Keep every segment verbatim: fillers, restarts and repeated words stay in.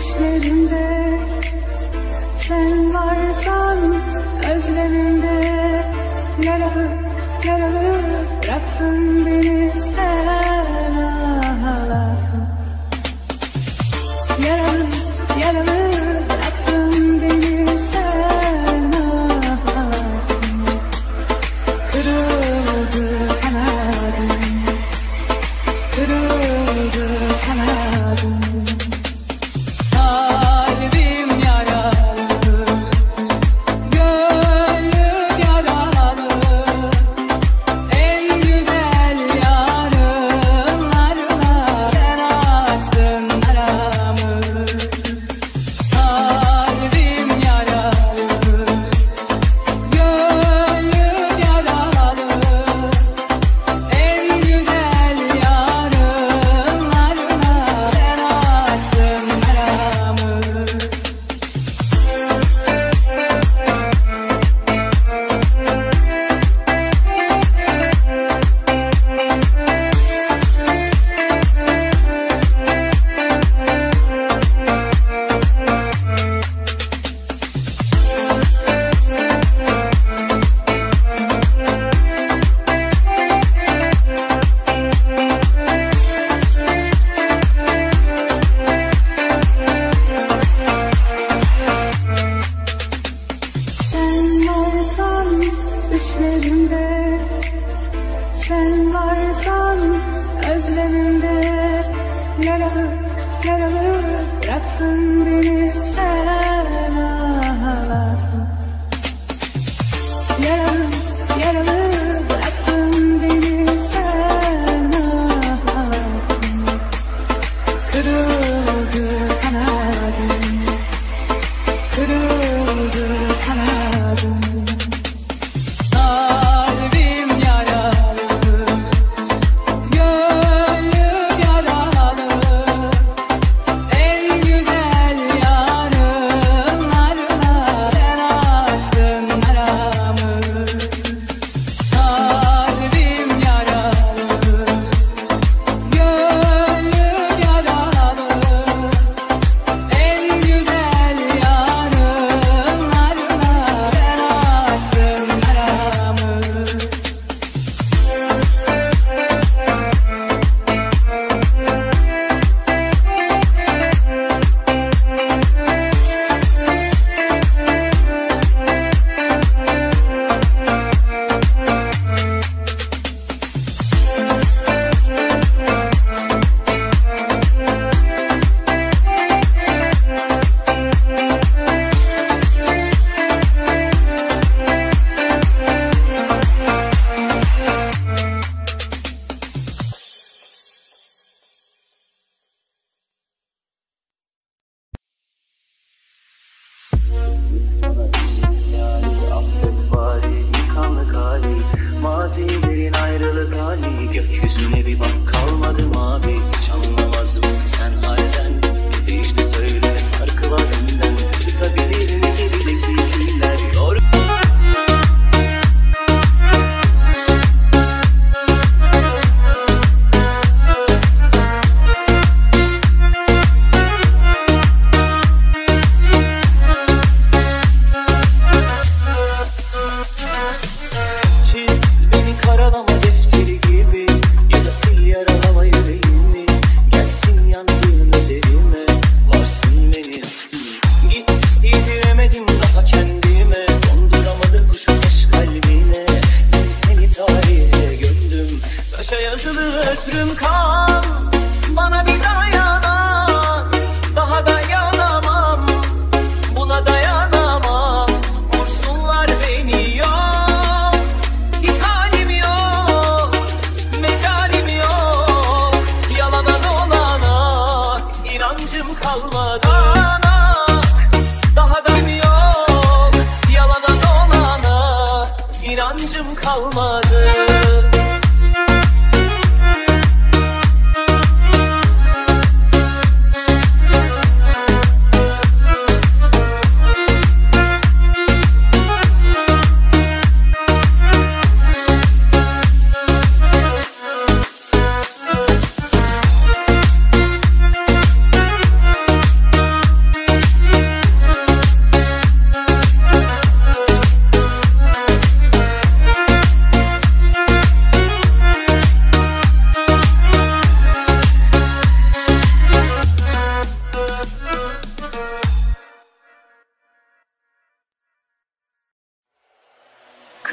düşlerimde. Sen varsan özlemimde. Yaralı, yaralı bıraktın beni sen ağlattın. Yaralı, yaralı bıraktın beni sen ağlattın. Kırıldı kanadım, kırıldı kanadım. Düşlerimde, sen varsan özlemimde. Yaralı, yaralı bıraktın beni sen ağlattın. Yaralı, yaralı bıraktın beni sen ağlattın. Kırıldı kanadım, kırıldı kanadım. Mazilerin ayrılık hali, gökyüzüne bir bak kalmadı mavi. Hiç anlamaz mısın sen halden? Bir de işte söyle farkı var benden. Isıtabilir mi gerideki güller? Doğru. Karalama defteri gibi ya da sil yaralama yüreğimi. Gelsin yandığın üzerime, varsın beni yaksın. Git yediremedim daha kendime, donduramadı kuşu taş kalbine. Ben seni tarihe gömdüm, taşa yazılı özrüm kal. Bana bir dayanan, daha dayanamam, buna dayanamam. Vursunlar beni yok. Kalmadı, daha da yok, yalana dolana inancım kalmadı.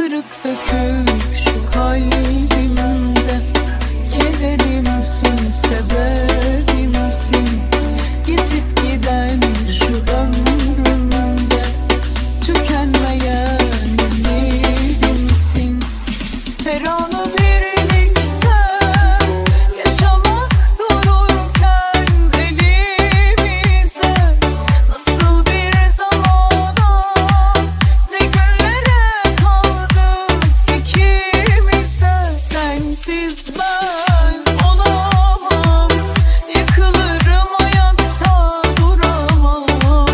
kırık dökük şu kalbimde. Kederimsin, sebebimsin, yitip giden şu ömrümde. Tükenmeyen ümidimsin. Her anı birlikte yaşamak dururken elimizde. Nasıl bir zamana, ne günlere kaldık ikimiz de. Sensiz ben olamam, yıkılırım ayakta duramam.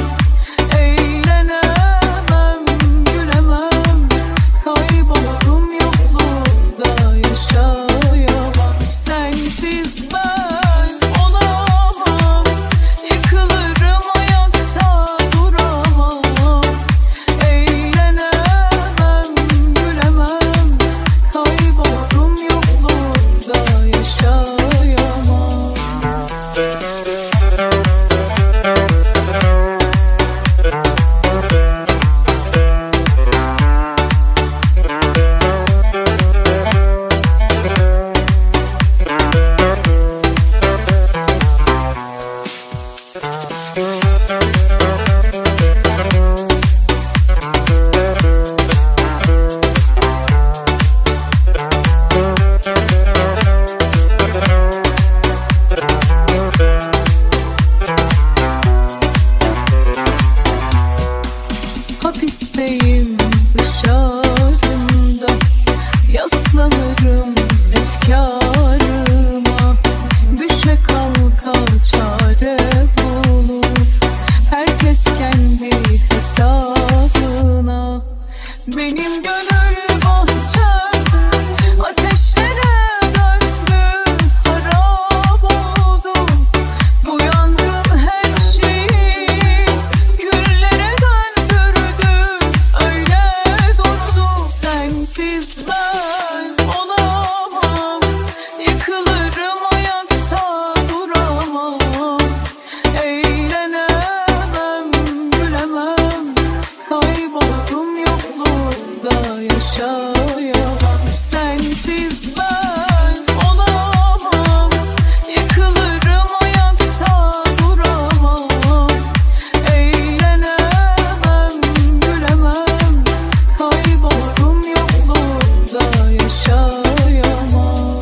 Eğlenemem, gülemem, kaybolurum yokluğunda yaşayamam. Sensiz ben olamam, yıkılırım ayakta duramam. Eğlenemem, gülemem, kaybolurum yokluğunda yaşayamam. Hapisteyim dışarında, yaslanırım efkarıma. Düşe kalka çare bulur, herkes kendi hesabına. Benim gönül bahçem ateşlere döndü, harap oldu. Bu yangın her şeyi küllere döndürdü, öyle durdu. Sensiz ben olamam, yıkılırım ayakta duramam. Eğlenemem, gülemem, kaybolurum yokluğunda yaşayamam. Sensiz ben olamam, yıkılırım ayakta duramam. Eğlenemem, gülemem, kaybolurum yokluğunda yaşayamam.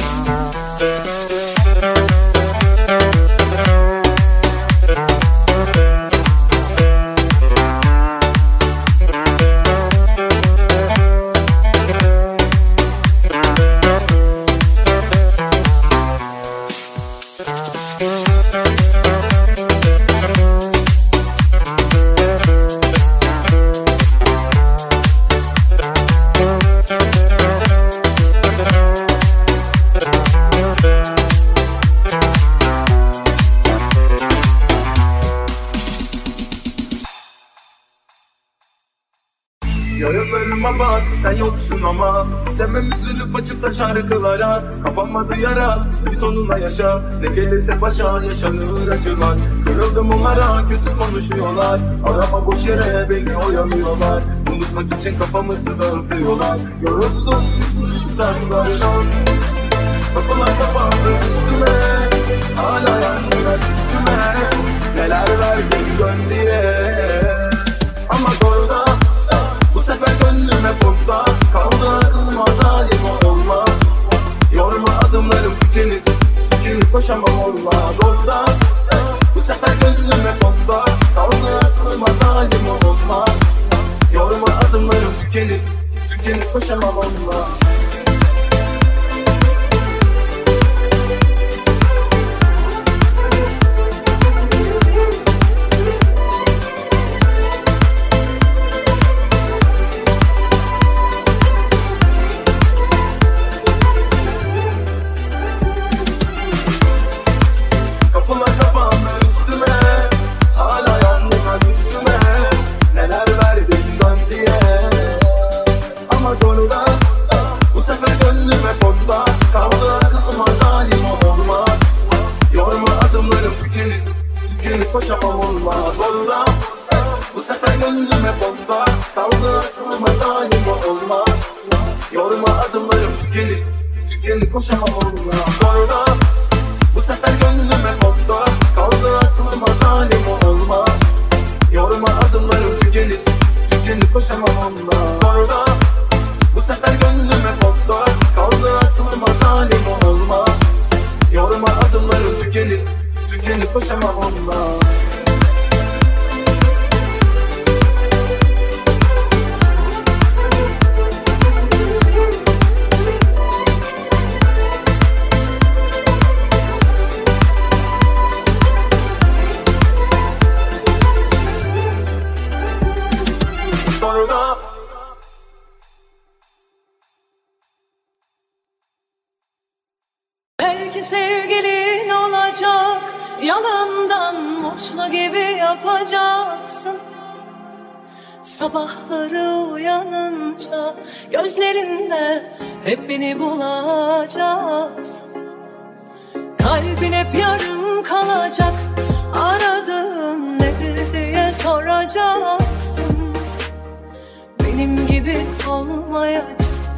Yaralarıma bak, sen yoksun ama istemem üzülüp açıp da şarkılara. Kapanmadı yara, bir tonuna yaşa. Ne gelirse başa yaşanır acılar. Kırıldım onlara, kötü konuşuyorlar. Arama boş yere, beni oyalıyorlar. Unutmak için kafamızı dağıtıyorlar. Yoruldum şu taşlardan. Kapılar kapandı üstüme, hala yangına üstüme. Neler verdin dön diye. Ama orada bu sefer gönlüme pompa kaldı, aklıma zalim olmaz. Yorma adımlarım tükenip tükenip koşamam olmaz. Orada bu sefer gönlüme pompa kaldı, aklıma zalim olmaz. Yorma adımlarım tükenip tükenip koşamam olmaz. Koşamam olmaz orada. Bu sefer gönlüme bomba kaldı, aklıma zalim olmaz. Yorma adımlarım tükenir, tükenir koşamam onunla. Sonra bu sefer gönlüme koptu, kaldı aklıma zalim olmaz. Yorma adımlarım tükenir, tükenir koşamam onunla. Sonra bu sefer gönlüme koptu, kaldı aklıma zalim olmaz. Yorma adımlarım tükenir, tükenir koşamam onunla. Sonra belki sevgilin olacak, yalandan mutlu gibi yapacaksın. Sabahları uyanınca gözlerinde hep beni bulacaksın. Kalbin hep yarım kalacak, aradığın nedir diye soracaksın. Benim gibi olmayacak,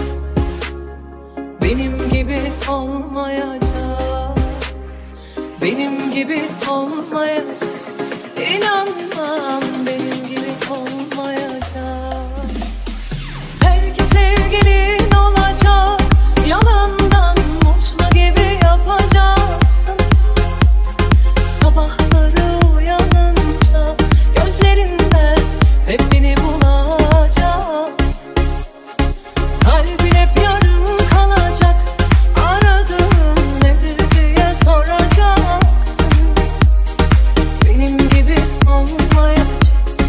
benim gibi olmayacak, benim gibi olmayacak. İnanmam benim gibi olmayacak. Belki sevgilin olacak, yalandan mutlu gibi yapacaksın. Sabahları uyanınca gözlerinde hep beni bulacaksın. Kalbin hep yarım kalacak, aradığın nedir diye soracaksın. Benim gibi olmayacak,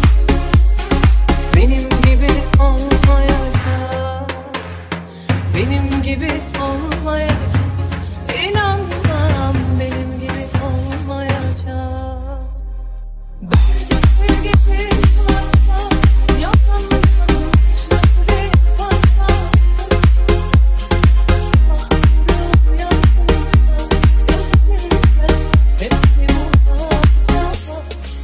benim gibi olmayacak, benim gibi olmayacak. İnanmam benim gibi olmayacak. Belki sevgilin olacak, yalandan mutlu gibi yapacaksın. Sabahları uyanınca gözlerinde hep beni bulacaksın.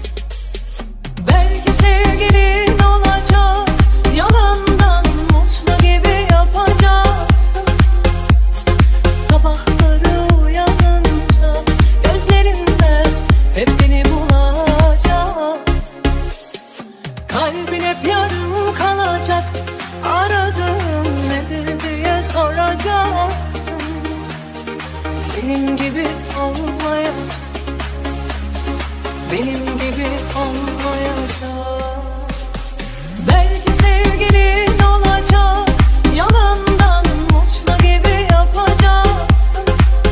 Belki sevgilin olacak, yalandan mutlu gibi yapacaksın. Sabahları uyanınca gözlerinde hep beni bulacaksın. Kalbin hep yarım kalacak, aradığın nedir diye soracaksın. Benim gibi olmayacak, benim gibi olmayacak. Belki sevgilin olacak, yalandan mutlu gibi yapacaksın.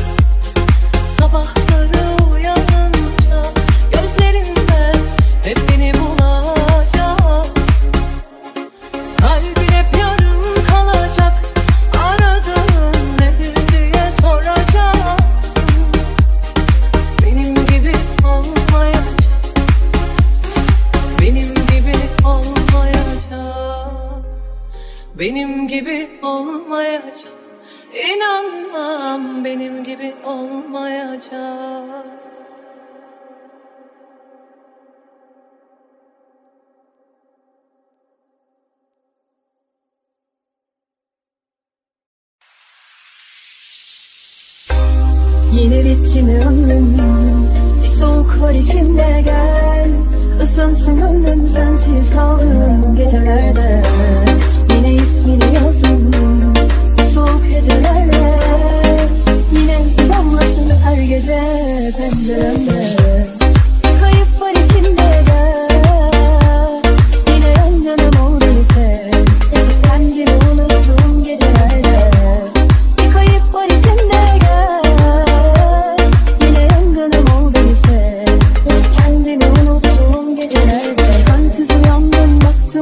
Sabahları uyanınca gözlerinde hep beni bulacaksın. Kalbin hep yarım kalacak, aradığın nedir diye soracaksın. Benim gibi olmayacak, benim gibi olmayacak, benim gibi olmayacak. İnanmam benim gibi olmayacak. Yine bitti mi ömrüm? Bir soğuk var içimde, gel ısınsın ömrüm, sensiz kaldım gecelerde. Yine ismini yazdım bu soğuk gecelerde. Yine damlasın her gece penceremde. Bir kayıp var içimde, gel yine yan yanım ol beni sev. Kendimi unuttum gecelerde. Bir kayıp var içimde, gel yine yangınım ol beni sev. Kendimi unuttum gecelerde. Sensiz uyandım, baktım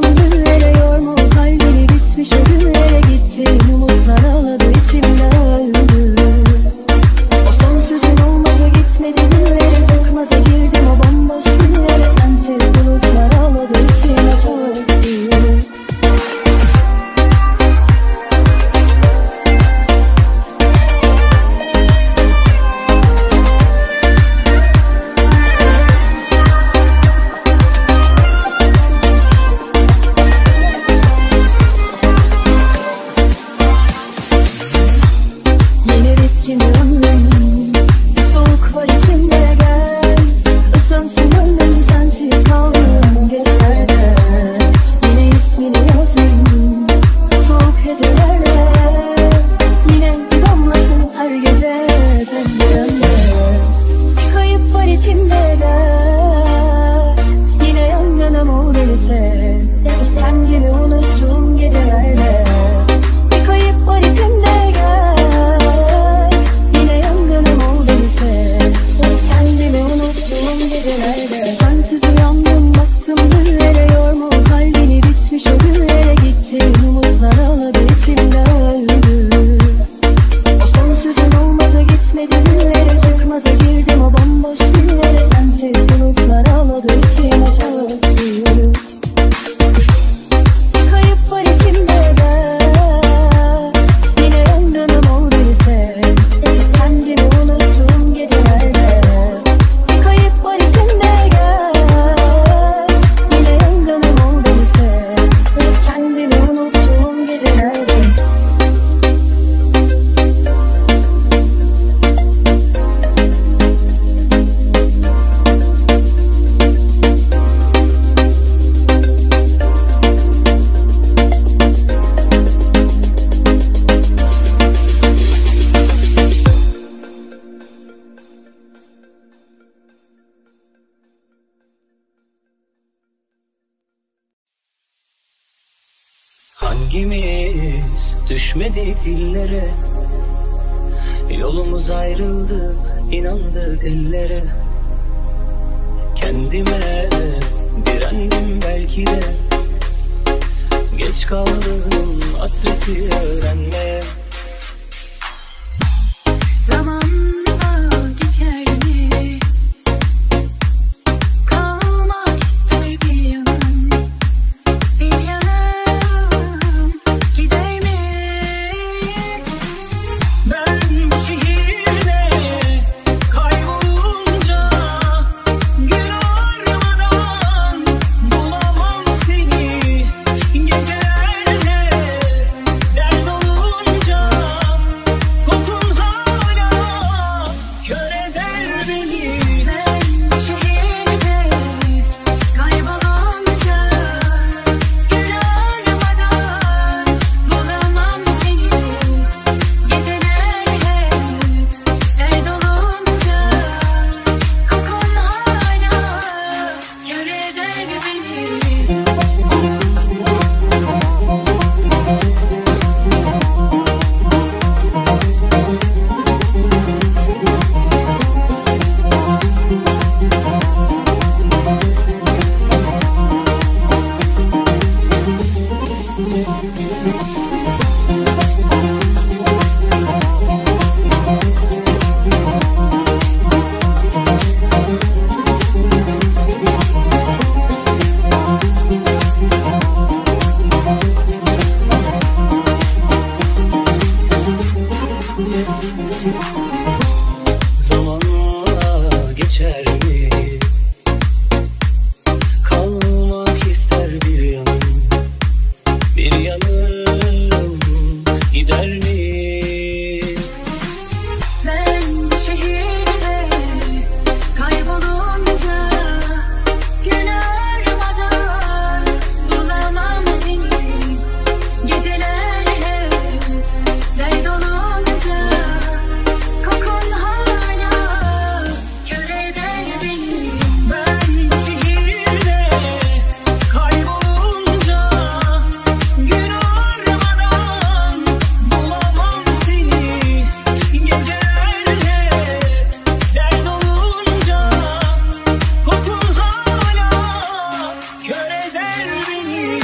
sevgimiz düşmedi dillere. Yolumuz ayrıldı, inandık ellere. Kendime direndim belki de, geç kaldım hasreti öğrenmeye. Zamanla geçer mi? Kalmak ister bir yanım, bir yanım gider mi? Ben bu şehirde kaybolunca, gün ağarmadan bulamam seni. Gecelerde dert olunca, kokun hala kör eder beni. Ben bu şehirde kaybolunca, gün ağarmadan bulamam seni. Gecelerde dert olunca, kokun hala kör eder beni. Zamanla geçer mi? Kalmak ister bir yanım, bir yanım gider mi? Ben bu şehirde kaybolunca, gün ağarmadan bulamam seni. Geceler dert olunca, kokun hala kör eder beni. Ben bu şehirde kaybolunca, gün ağarmadan bulamam seni. Gecelerde dert olunca, kokun hala kör eder beni.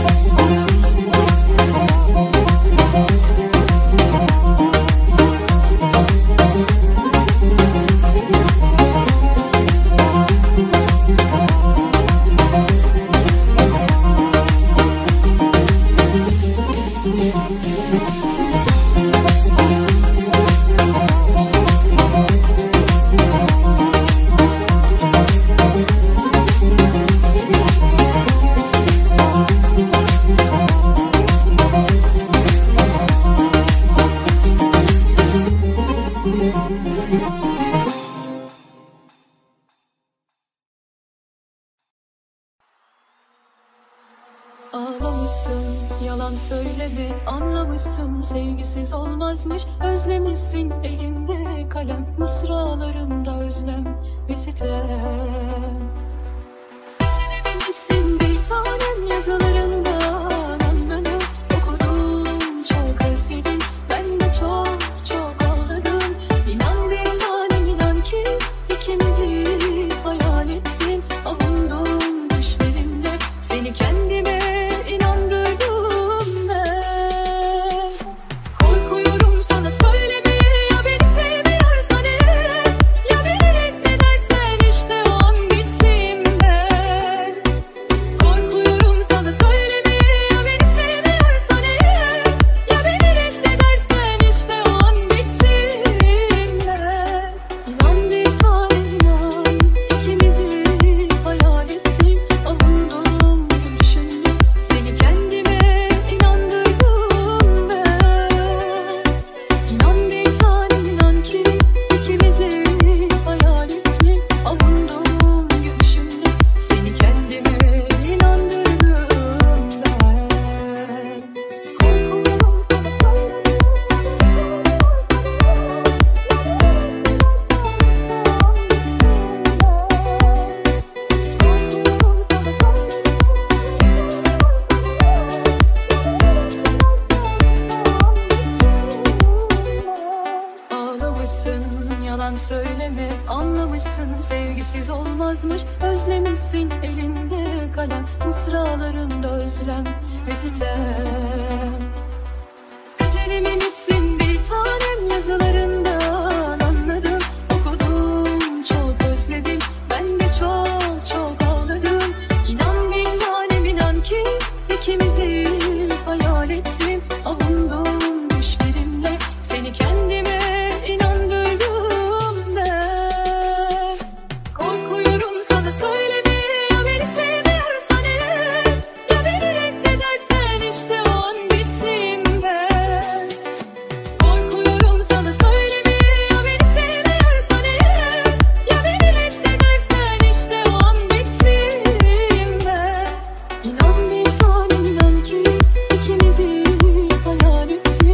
Ağlamışsın, yalan söyleme, anlamışsın sevgisiz olmazmış. Özlemişsin elinde kalem, mısralarında özlem ve sitem. Becerememişsin bir tanem yazılarından anladım. Okudum, çok özledim, ben de çok çok ağladım. İnan bir tanem, inan ki ikimizi hayal ettim. Avundum düşlerimle, seni kendime inandırdım ben. Korkuyorum sana söylemeye, ya beni sevmiyorsan eğer, ya beni reddedersen işte o an bittim ben. Korkuyorum sana söylemeye, sevgisiz olmazmış. Özlemişsin elinde kalem, mısralarında özlem ve sitem. Becerememişsin bir tanem, yazılarından anladım. Okudum, çok özledim, ben de çok çok ağladım. İnan bir tanem, inan ki ikimizi hayal ettim. Avundum düşlerimle, seni kendime inandırdım ben. Korkuyorum sana söylemeye, ya beni sevmiyorsan eğer, ya beni reddedersen işte o an bittim ben. Korkuyorum sana söylemeye, ya beni sevmiyorsan eğer, ya beni reddedersen işte o an bittim ben. İnan bir tanem, inan ki ikimizi hayal ettim.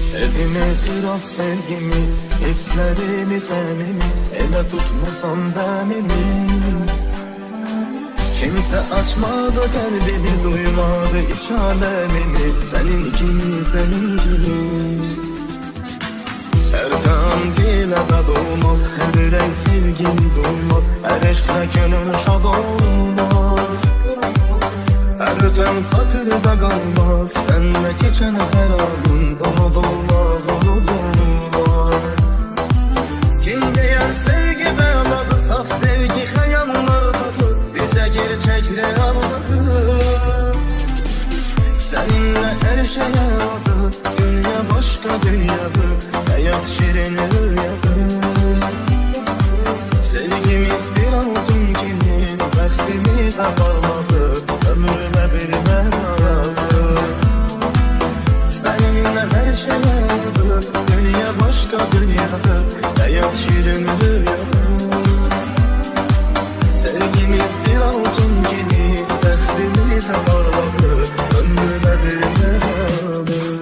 Evime kıraf sevgimi, hislerimi sevimi, ele tutmasam benimi. Kimse açmadı kalbimi, duymadı iç alemimi. Senin için, senin için. Her kan dilede doğmaz, her yürek sevgin duymaz, her eşkle gönül şad olmaz. Her öten hatırda kalmaz, senle geçen her anın daha dolmaz, onu dolmaz. Kim diyer sevgi beladı, saf sevgi hayanlardadır, bize gerçekler anlatır. Seninle her şey vardı, dünya başka dünyadır, hayat şirin rüyadır. Sevgimiz bir altın gibi, bəxtimiz aparmadı, ömrüme bir mənadır. Seninle her şey vardı, dünya başka dünyadır, hayat şirin rüyadır. Sevgimiz bir altın gibi, bəxtimiz aparmadı, ömrüme bir mənadır.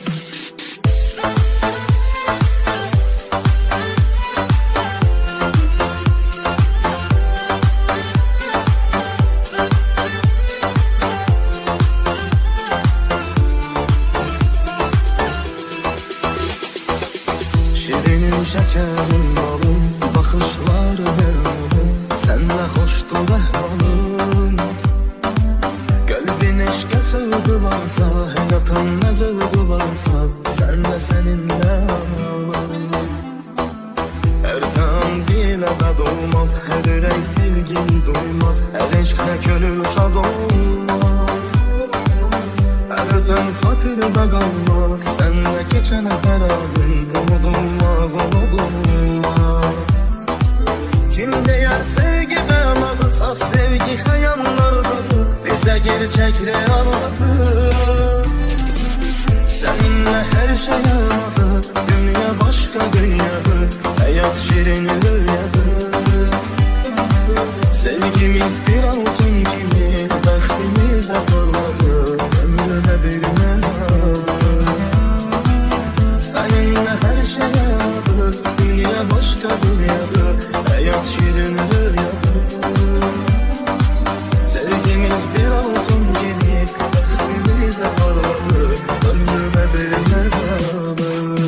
Şekerim balım, bakışları benim, senle hoştur ehvalım. Kalbin eşke sığdı varsa, hayatın ne zövdü varsa, senle seninle ağlarım. Her kan dilede doğmaz, her yürek sevgin duymaz, her eşkle gönül şad olmaz. Her öten hatırda kalmaz, senle geçen her anın unutulmaz, unutulmaz. Kim diyer sevgi beladı, saf sevgi hayanlardadır, bize gerçekler anlatır. Seninle her şey vardı, dünya başka dünyadır, hayat şirin rüyadır. Sevgimiz bir altın gibi, bəxtimiz aparmadı, ömrüme bir mənadır. Seninle her şey vardı, dünya başka dünyadır, hayat şirin rüyadır. Sevgimiz bir altın gibi, bəxtimiz aparmadı, ömrüme bir mənadır.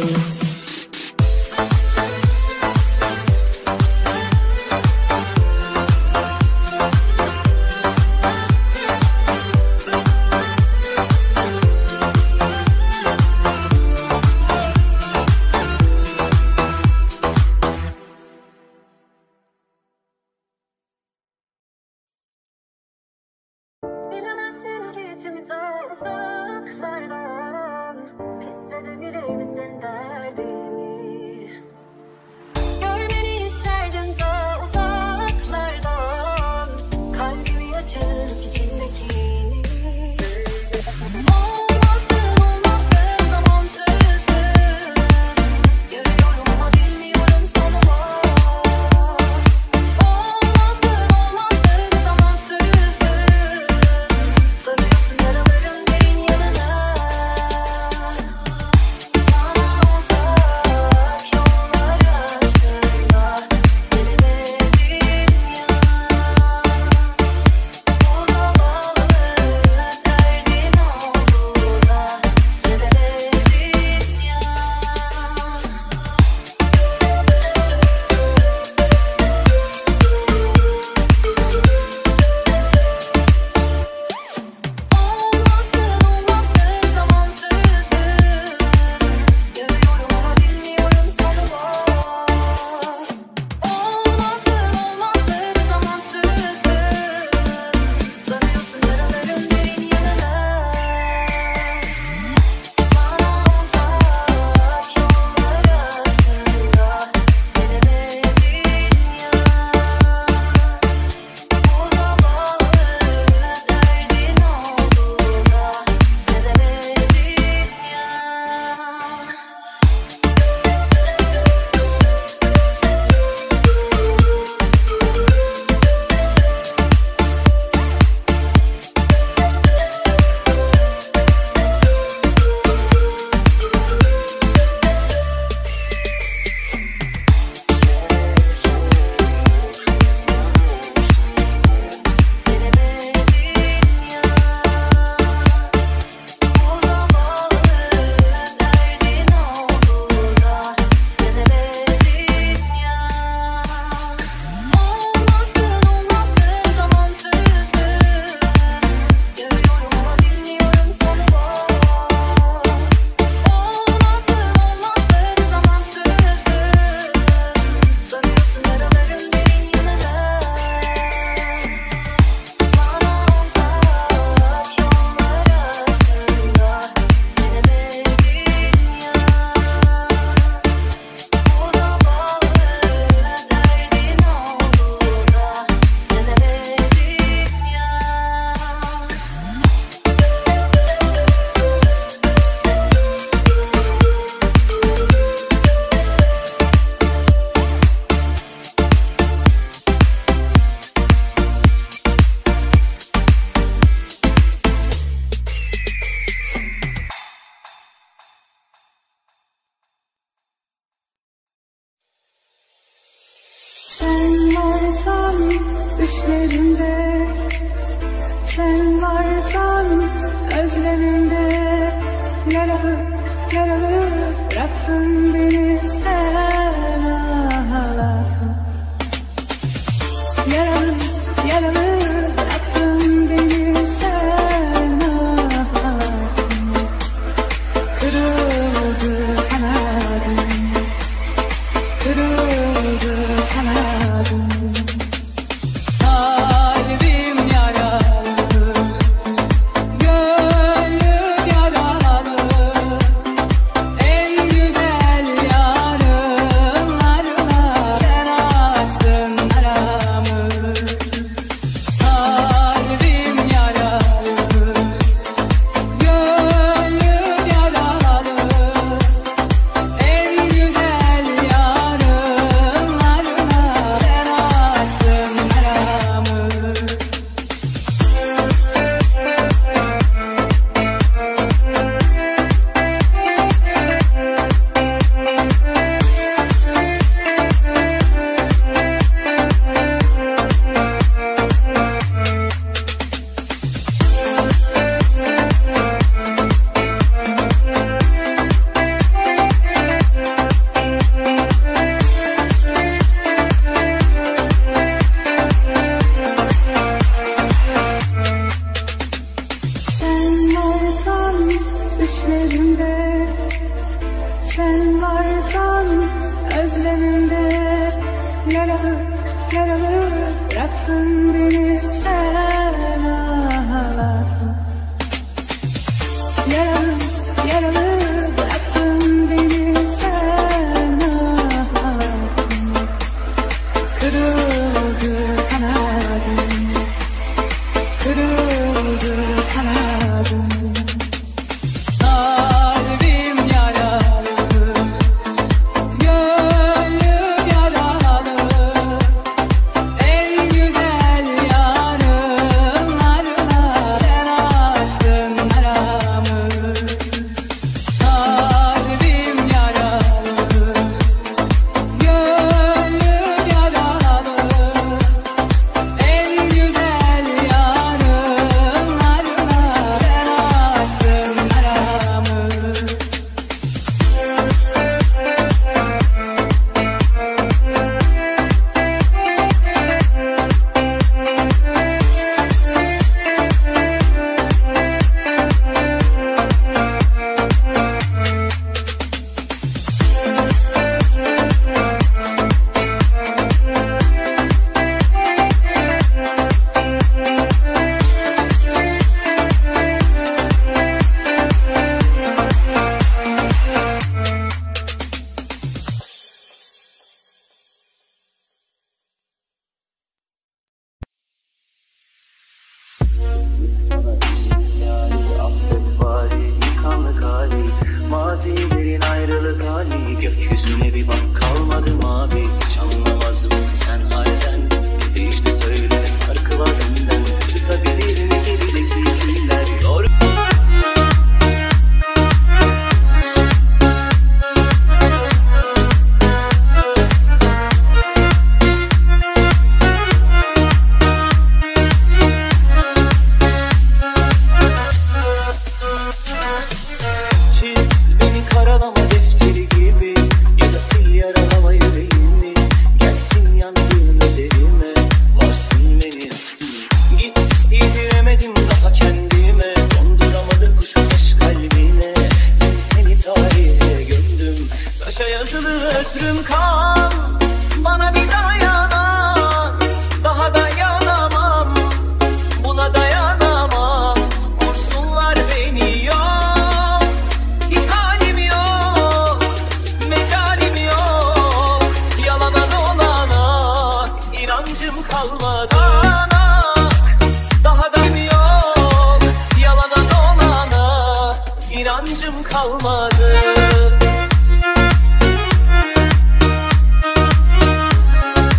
Sen varsan düşlerimde, sen varsan özlemimde. Yaralı, yaralı bıraktın beni sen ağlattın. Yaralı, yaralı bıraktın beni sen ağlattın. Kırıldı kanadım, kırıldı kanadım. Kalbim yaralı, gönlüm yaralı. En güzel yarınlarla sen açtın aramı. Kalbim yaralı, gönlüm yaralı. En güzel yarınlarla sen açtın aramı. Sen varsan düşlerimde, sen varsan özlemimde. Yaralı, yaralı bıraktın beni sen ağlattın. Yaralı, yaralı bıraktın beni sen ağlattın. Kırıldı kanadım, kırıldı kanadım. Kalbim yaralı, gönlüm yaralı. En güzel yarınlarla sen açtın aramı. Kalbim yaralı, gönlüm yaralı. En güzel yarınlarla sen açtın aramı. Affet bari yıkanlık hali, mazilerin ayrılık hali. Gökyüzüne bir bak kalmadı mavi. Hiç anlamaz mısın sen halden? Bir de işte söyle farkı var benden. Isıtabilir mi gerideki küller? Doğru. Çiz beni karalama defteri gibi, ya da sil yaralama yüreğimi. Gelsin yandığın üzerime, varsın beni yaksın. Git yediremedim daha kendime, donduramadı kuşu taş kalbine. Ben seni tarihe gömdüm, taşa yazılı özrüm kal. Bana bir dayanan, daha dayanamam. Buna dayanamam, vursunlar beni yok. Hiç halim yok, mecalim yok. Yalana dolana inancım kalmadı. Daha da yok, yalana dolana inancım kalmadı.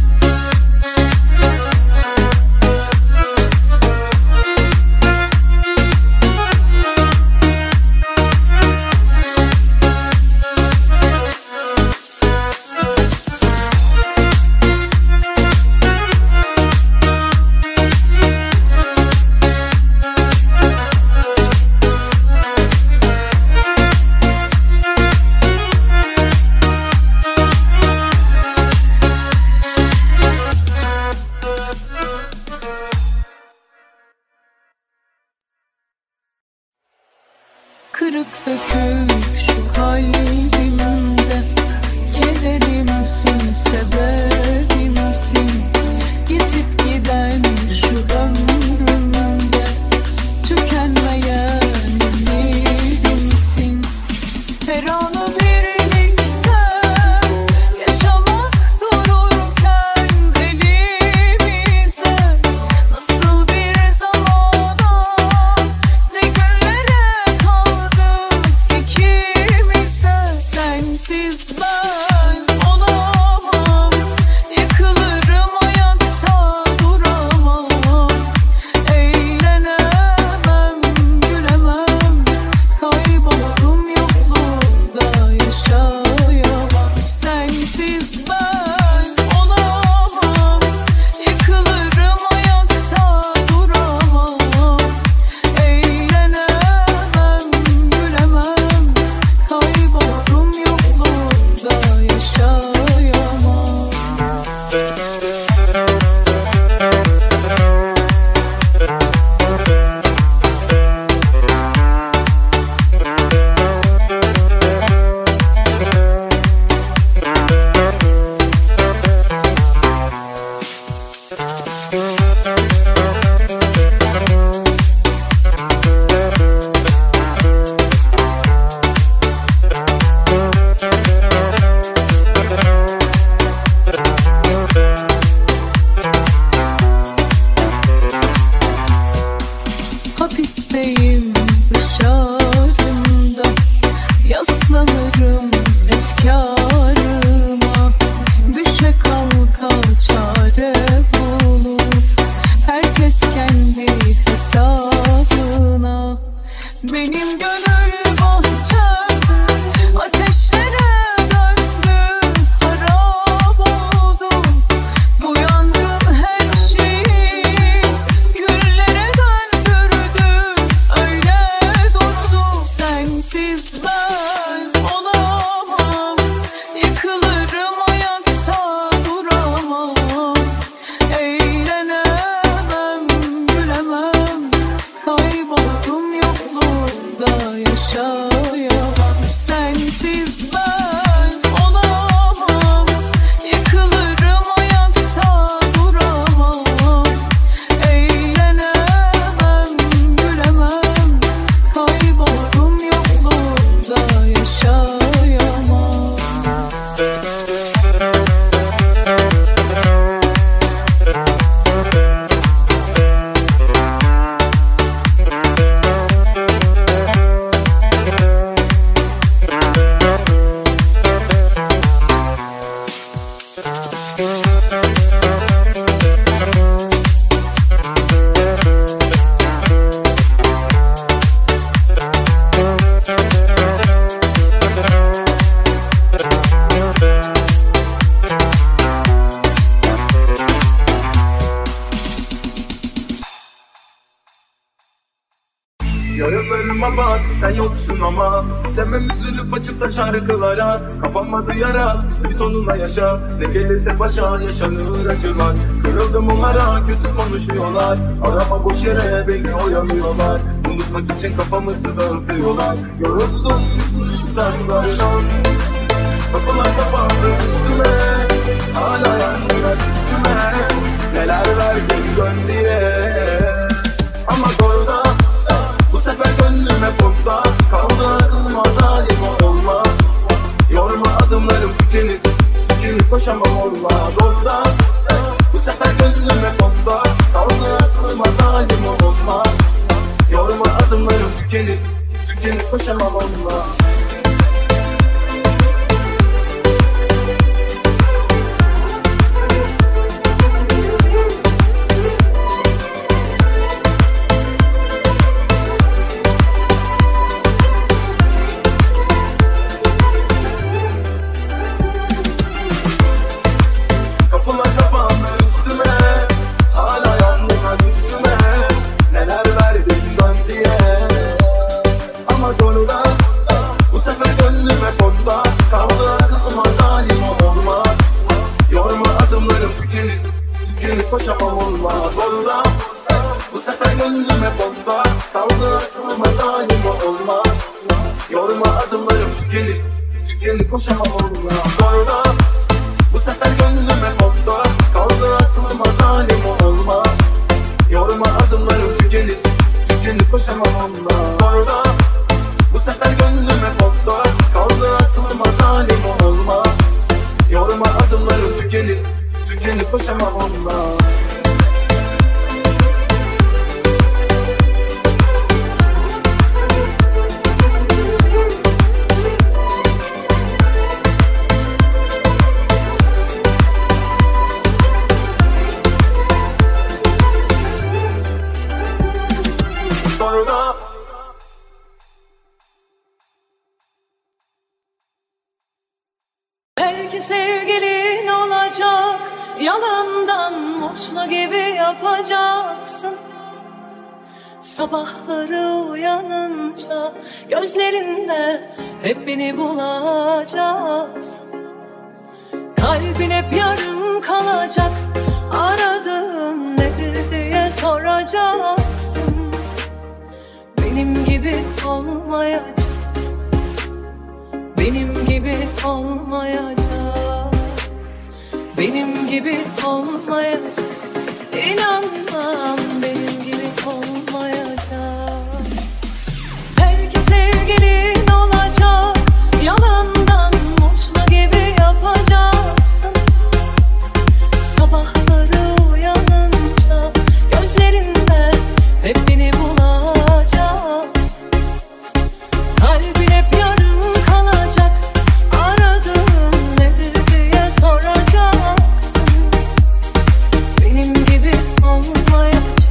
Her anı birlikte yaşamak dururken elimizde. Nasıl bir zamana, ne günlere kaldık ikimiz de. Sensiz ben olamam, yıkılırım ayakta duramam. Eğlenemem, gülemem, kaybolurum yokluğunda yaşayamam. Sensiz ben olamam, yıkılırım ayakta duramam. Eğlenemem, gülemem, kaybolurum yokluğunda yaşayamam. Hapisteyim dışarımda, yaslanırım efkarıma. Düşe kalka çare bulur, herkes kendi hesabına. Benim gönül bahçem ateşlere döndü, harap oldu. Bu yangın her şeyi küllere döndürdü, öyle durdu. Sensiz ben olamam, yıkılırım ayakta duramam. Eğlenemem, gülemem, kaybolurum yokluğunda yaşayamam. Sensiz ben olamam, yıkılırım ayakta duramam. Eğlenemem, gülemem, kaybolurum yokluğunda yaşayamam. Yaralarıma bak, sen yoksun ama istemem üzülüp açıp da şarkılara. Kapanmadı yara, bir tonuna yaşa. Ne gelirse başa yaşanır acılar. Kırıldım onlara, kötü konuşuyorlar. Arama boş yere, beni oyalıyorlar. Unutmak için kafamızı dağıtıyorlar. Yoruldum şu taşlardan, kapılar kapandı üstüme. Hala yanmıyor üstüme. Neler verdin dön diye. Ama orada bu sefer gönlüm hep orada kaldı, aklıma zalim olmaz. Yorma adımlarım tükenir, tükenir koşamam olmaz orada. Bu sefer gönlüm hep orada kaldı, aklıma zalim olmaz. Yorma adımlarım tükenir, tükenir koşamam olmaz. Koşamam olmaz orada. Bu sefer gönlüm hep onda kaldı, aklıma zalim olmaz. Yorma adımlarım tükenir, tükenir koşamam olmaz orada. Bu sefer gönlüm hep onda kaldı, aklıma zalim olmaz. Yorma adımlarım tükenir, tükenir koşamam olmaz orada. Bu sefer gönlüm hep onda kaldı, Belki sevgilin olacak, yalandan mutlu gibi yapacaksın. Sabahları uyanınca gözlerinde hep beni bulacaksın. Kalbin hep yarım kalacak, aradığın nedir diye soracaksın. Benim gibi olmayacak, benim gibi olmayacak, benim gibi olmayacak. İnanmam benim gibi olmayacak. Belki sevgilin olacak, yalandan mutlu gibi yapacaksın. Sabahları uyanınca gözlerinde hep beni bulacaksın. Kalbin hep yarım kalacak, aradığın nedir diye soracaksın. Benim gibi olmayacak,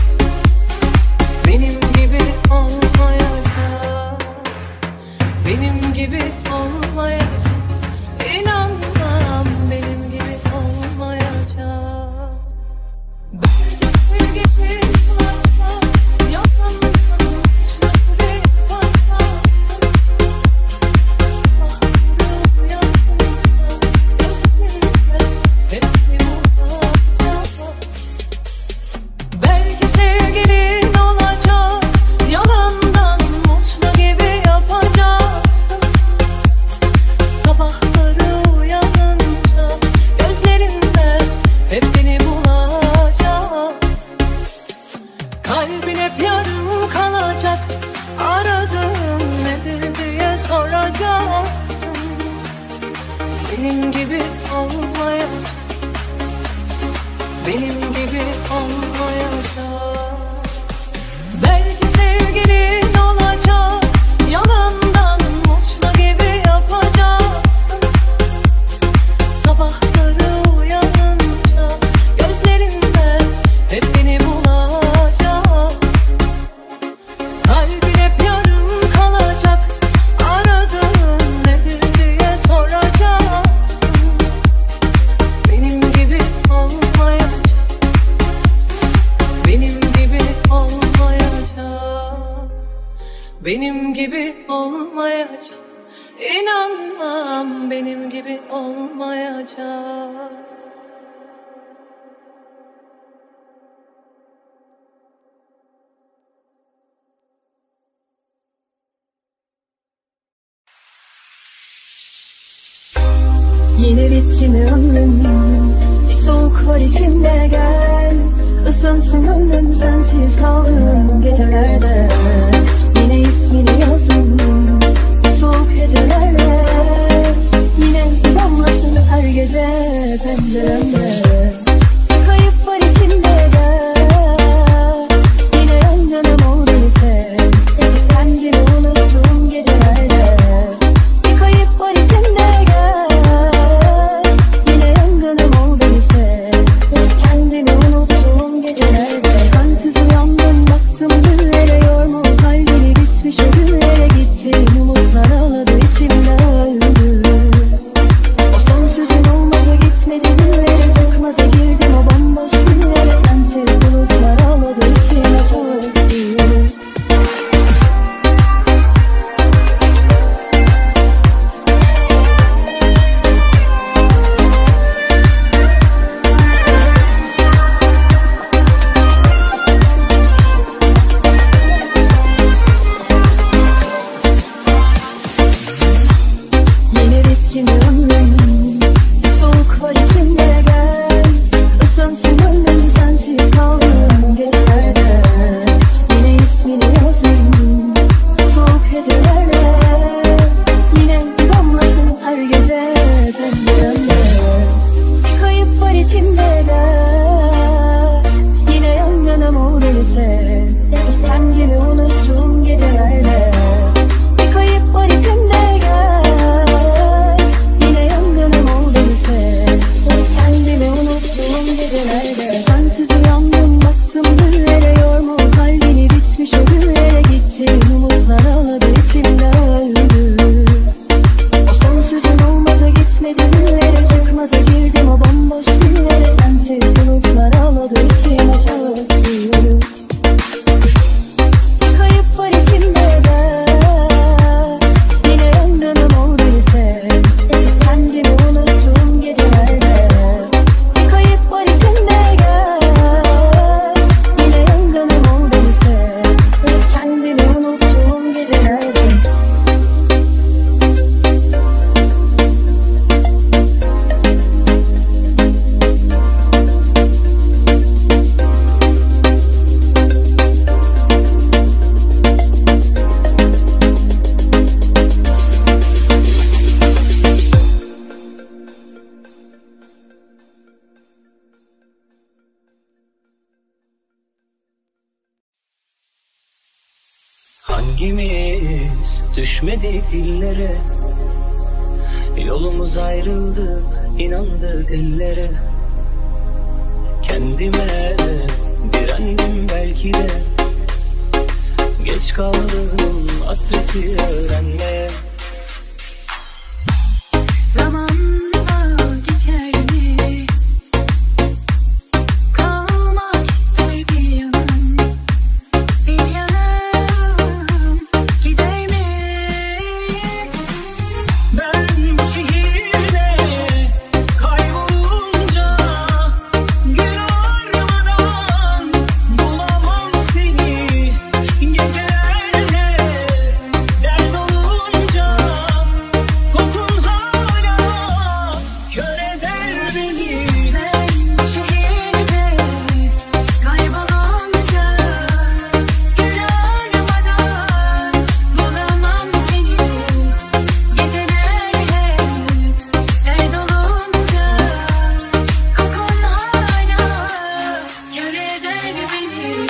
benim gibi olmayacak, benim gibi olmayacak. İnanmam benim gibi olmayacak. Belki sevgilin olacak, yalandan mutlu gibi yapacaksın. Sabahları uyanınca gözlerinde hep beni bulacaksın. Belki sevgilin olacak, yalandan mutlu gibi yapacaksın. Sabahları uyanınca gözlerinde hep beni bulacaksın. Kalbin hep yarım kalacak, aradığın nedir diye soracaksın. Benim gibi olmayacak, benim gibi olmayacak. Belki sevgilin olacak, yalandan mutlu gibi yapacaksın. Sabahları uyanınca gözlerinde hep beni bulacaksın. Kalbin hep yarım kalacak, aradığın nedir diye soracaksın. Benim gibi olmayacak, benim gibi olmayacak, benim gibi olmayacak. İnanmam benim gibi olmayacak. Yine bitti mi ömrüm? Bir soğuk var içimde, gel ısınsın ömrüm, sensiz kaldım gecelerde. Yine ismini yazdım bu soğuk gecelerde. Yine damlasın her gece penceremde. Kayıp var içimde, gel yine yan yanım ol beni sev. Kendimi unuttum gecelerde. Bir kayıp var içimde, gel yine yangınım ol beni sev. Kendimi unuttum gecelerde. Kansız uyandım, baktım güllere, yorma kalbini, bitmiş o güllere gitti. Umutlar ağladı, içimde öldü. O son sözün olmadı, gitmedi günlere, çıkmaza girdim o bomboş günlere. Sensiz bulutlar ağladı, içime çöktü. Yine bitti mi ömrüm? Bir soğuk var içimde, gel ısınsın ömrüm, sensiz kaldım gecelerde. Yine ismini yazdım soğuk gecelerde. Yine damlasın her gece penceremde. Bir kayıp var içimde, gel yine yan yanım ol beni sev. Kendimi unuttum gecelerde. Bir kayıp var içimde, gel yine yan düşmedik dillere. Yolumuz ayrıldı, inandık ellere. Kendime direndim belki de, geç kaldım hasreti öğrenmeye. Zamanla geçer mi? Kalmak ister bir yanım, bir yanım gider mi? Ben bu şehirde kaybolunca, gün ağarmadan bulamam seni. Gecelerde dert olunca, kokun hala kör eder beni. Ben bu şehirde kaybolunca, gün ağarmadan bulamam seni. Gecelerde dert olunca, kokun hala kör eder beni.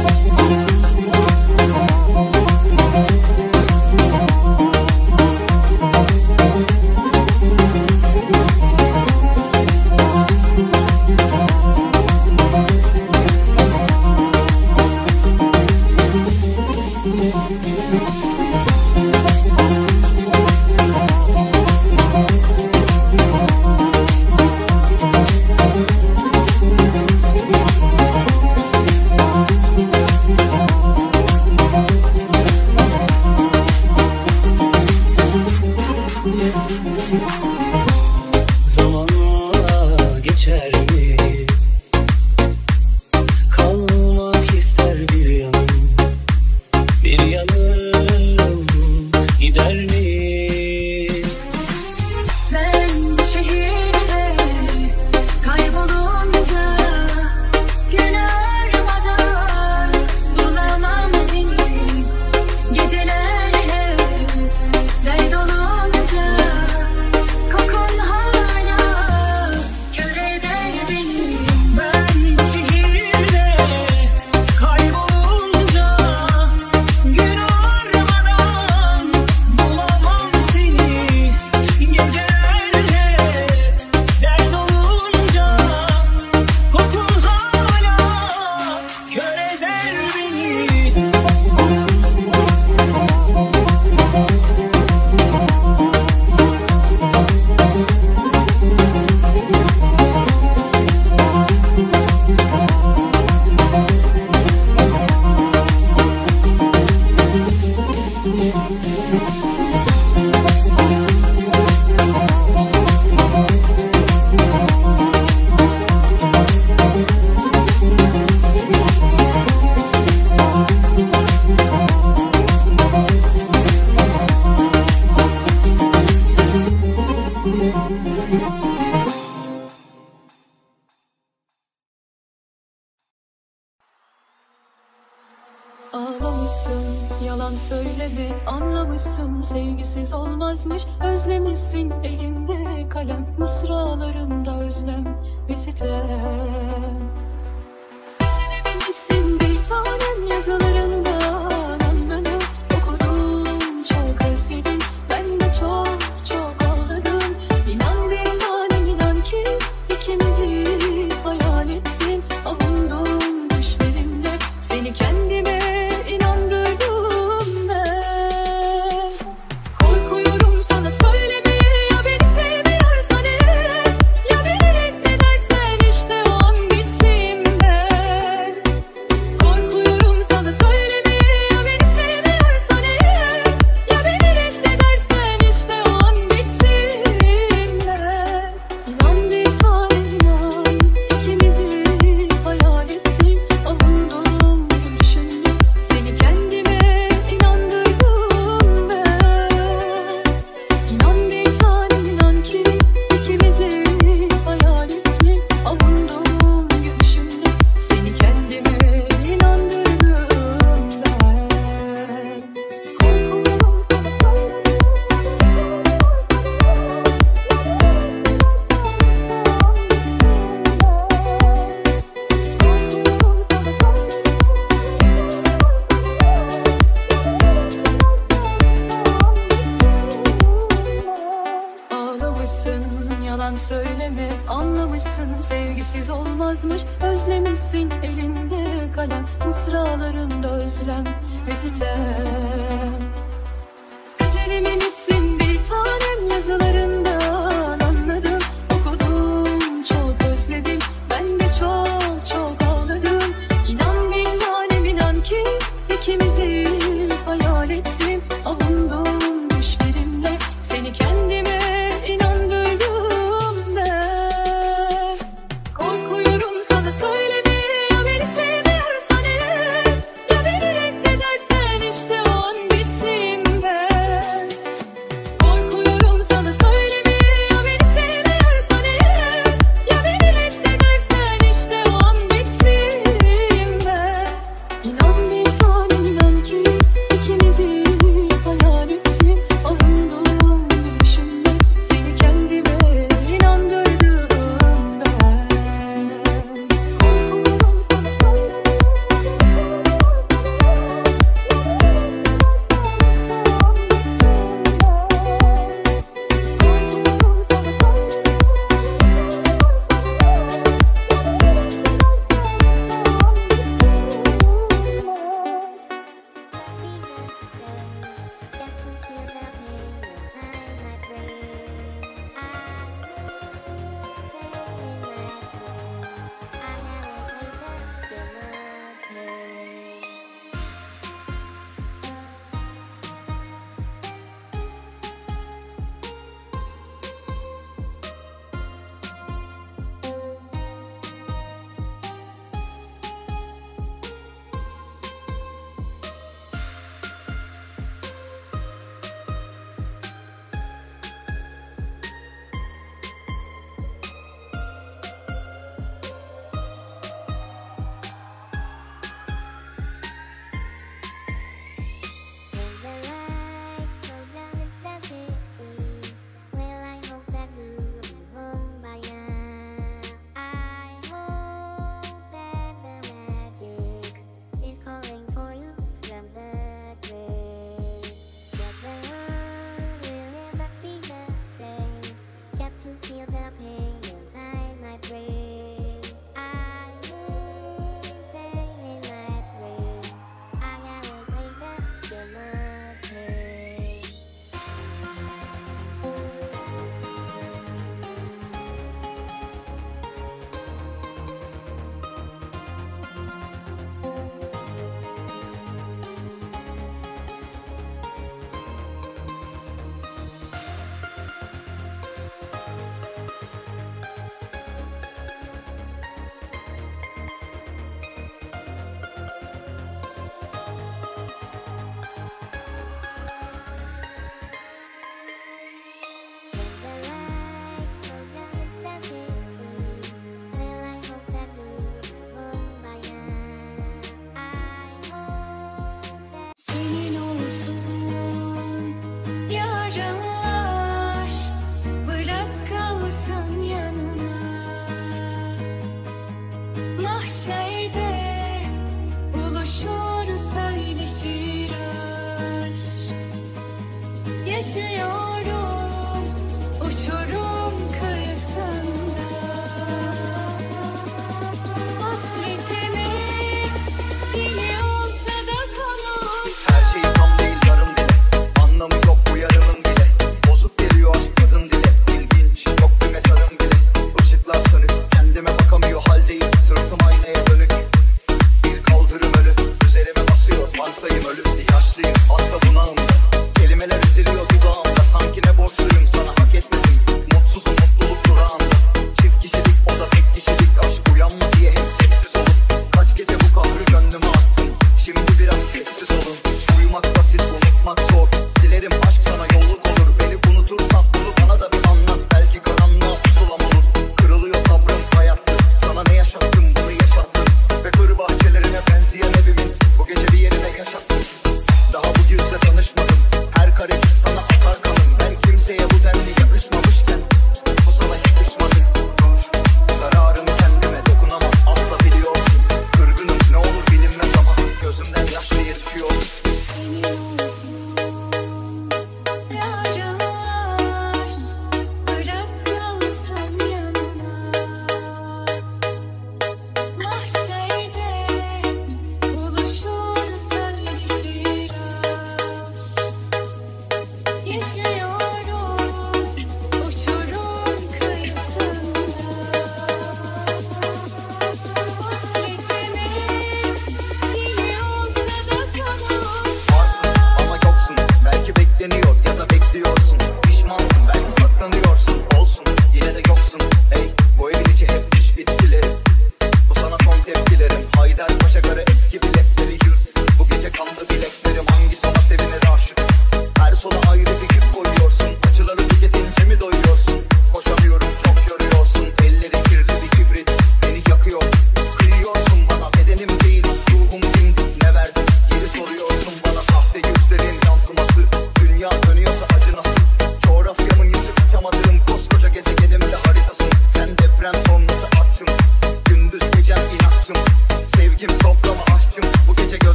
Zamanla geçer mi? Kalmak ister bir yanım, bir yanım gider mi? Ben bu şehirde kaybolunca, gün ağarmadan bulamam seni. Geceler dert olunca, kokun hala kör eder beni. Ben bu şehirde kaybolunca, gün ağarmadan bulamam seni. Gecelerde dert olunca, kokun hala kör eder beni. Ağlamışsın, yalan söyleme, anlamışsın sevgisiz olmazmış. Özlemişsin, elinde kalem, mısralarında özlem ve sitem. Becerememişsin bir tanem, yazılarından anladım. Okudum, çok özledim, ben de çok çok ağladım. İnan bir tanem, inan ki ikimizi hayal ettim. Avundum düşlerimle, seni kendime inandırdım ben. Korkuyorum sana söylemeye, ya beni sevmiyorsan eğer, ya beni reddedersen işte o an bitti. anlamışsın, yalan söyleme. Anlamışsın, sevgisiz olmazmış. Özlemişsin, elinde kalem, mısralarında özlem ve sitem. Becerememişsin bir tanem, yazılarından anladım. Okudum, çok özledim, ben de çok çok ağladım. İnan bir tanem, inan ki ikimizi hayal ettim. Avundum düşlerimle, seni kendime inandırdım ben. Korkuyorum sana söylemeye, ya beni sevmiyorsan eğer, ya beni reddedersen işte o an bitti.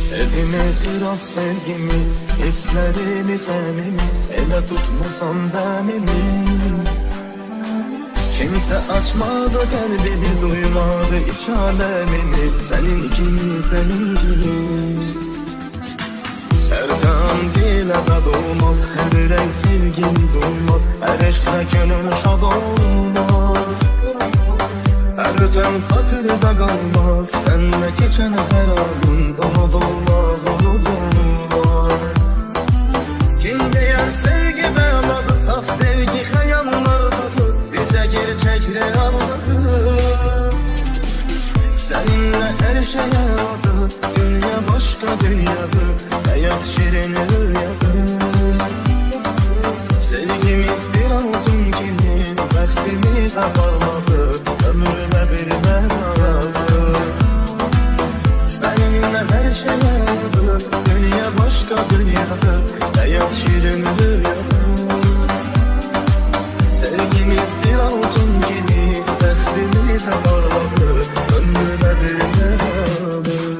Evime kıraf sevgimi, hislerini senimi, ele tutmasam benimi. Kimse açmadı kalbimi, duymadı iç alemimi, senin gibi, senin gibi. Her kan dile de doğmaz, her yürek sevgin duymaz, her eşkle gönül şad olmaz. Her öten hatırda kalmaz, senle geçen her anın daha dolmaz, unutulmaz. Kim diyer sevgi beladı, saf sevgi hayanlardadır, bize gerçek realdadır. Seninle her şey adı, dünya başka dünyadır, hayat şirin rüyadır. Sevgimiz bir altın gibi, bəxtimiz aparmadı, ömrüme bir mənadır. Seninle her şey adı, dünya başka dünyadır, hayat şirin rüyadır. Sevgimiz bir altın gibi, bəxtimiz aparmadı, ömrüme bir mənadır.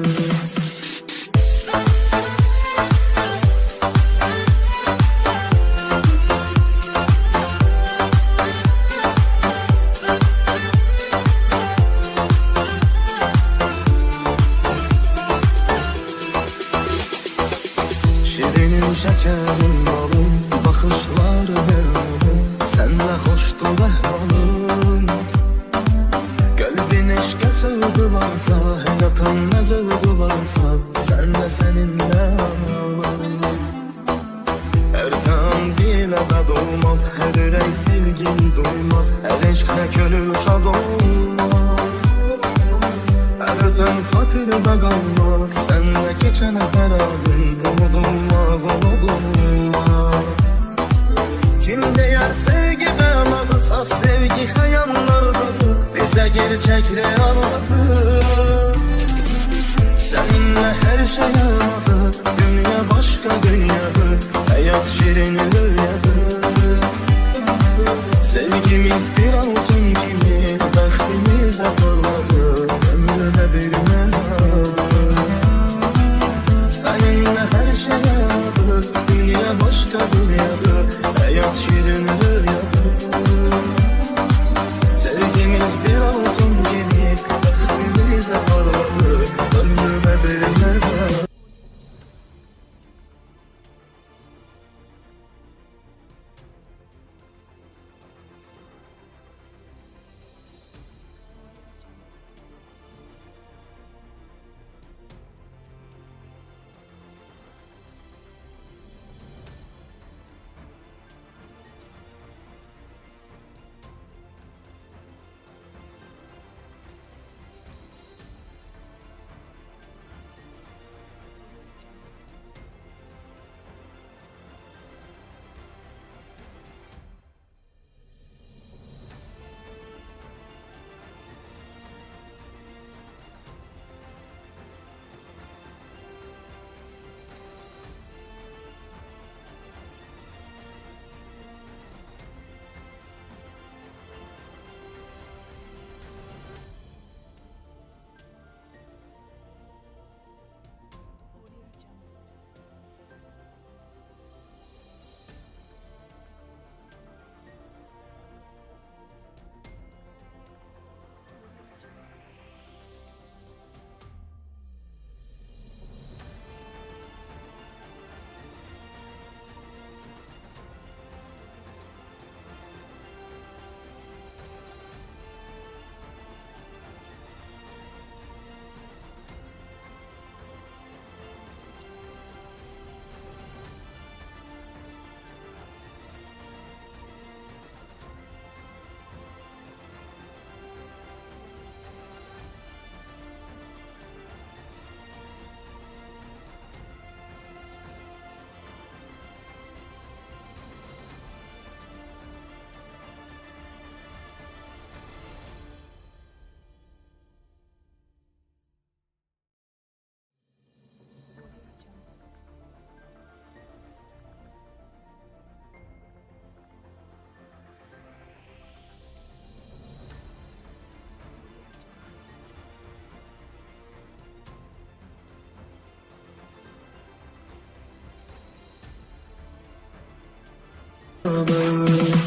Şekerim balım, bakışları benim, senle hoştu ehvalım. Kalbin eşke sığdılarsa, hayatın ne zövdülarsa, senle seninle ağlarım. Her kan dile de doğmaz, her yürek sevgin duymaz, her eşkle gönül şad olmaz. Her öten hatırda kalmaz, senle geçen her anın unutulmaz, unutulmaz. Kim diyer sevgi beladı, saf sevgi hayanlardadır, bize gerçek realdadır. Seninle her şey adı, dünya başka dünyadır, hayat şirin rüyadır. Sevgimiz bir altın gibi, bəxtimiz aparmadı, ömrüme bir mənadır. Seninle her şey adı, dünya başka dünyadır, hayat şirin rüyadır. Sevgimiz bir altın gibi, bəxtimiz aparmadı, ömrüme bir mənadır. Bye.